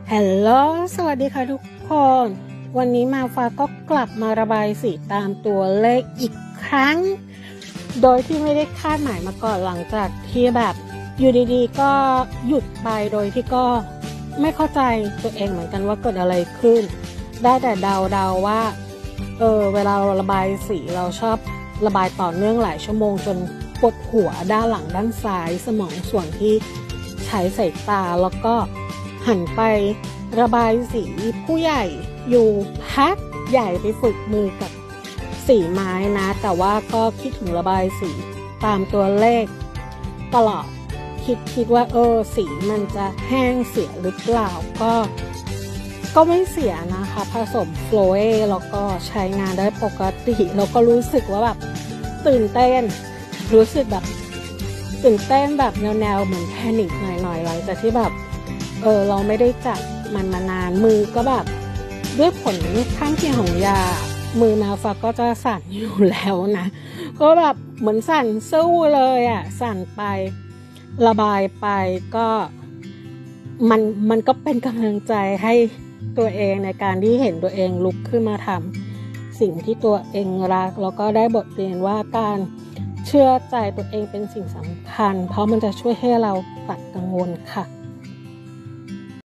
ฮัลโหลสวัสดีค่ะทุกคน วันนี้มาฟ้าก็กลับมาระบายสีตามตัวเลขอีกครั้ง โดยที่ไม่ได้คาดหมายมาก่อนหลังจากที่แบบอยู่ดีๆก็หยุดไปโดยที่ก็ไม่เข้าใจตัวเองเหมือนกันว่าเกิดอะไรขึ้น ได้แต่เดาว่าเวลาเราระบายสีเราชอบระบายต่อเนื่องหลายชั่วโมงจนปวดหัวด้านหลังด้านซ้ายสมองส่วนที่ใช้สายตาแล้วก็หันไประบายสีผู้ใหญ่อยู่พักใหญ่ไปฝึกมือกับสีไม้นะแต่ว่าก็คิดถึงระบายสีตามตัวเลขตลอดคิดว่าสีมันจะแห้งเสียหรือเปล่าก็ไม่เสียนะคะผสมโฟลเอแล้วก็ใช้งานได้ปกติแล้วก็รู้สึกว่าแบบตื่นเต้นรู้สึกแบบตื่นเต้นแบบแนวเหมือนแพนิคหน่อยๆหลังจากที่แบบเราไม่ได้จับมันมานานมือก็แบบด้วยผลข้างเคียงของยามือมาฟ้าก็จะสั่นอยู่แล้วนะก็แบบเหมือนสั่นสู้เลยอ่ะสั่นไประบายไปก็มันก็เป็นกำลังใจให้ตัวเองในการที่เห็นตัวเองลุกขึ้นมาทำสิ่งที่ตัวเองรักแล้วก็ได้บทเรียนว่าการเชื่อใจตัวเองเป็นสิ่งสำคัญเพราะมันจะช่วยให้เราตัดกังวลค่ะ